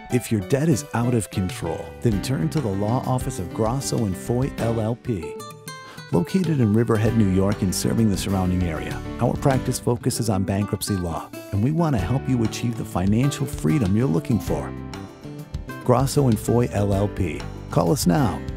If your debt is out of control, then turn to the law office of Grausso and Foy, LLP. Located in Riverhead, New York, and serving the surrounding area, our practice focuses on bankruptcy law, and we want to help you achieve the financial freedom you're looking for. Grausso and Foy, LLP. Call us now.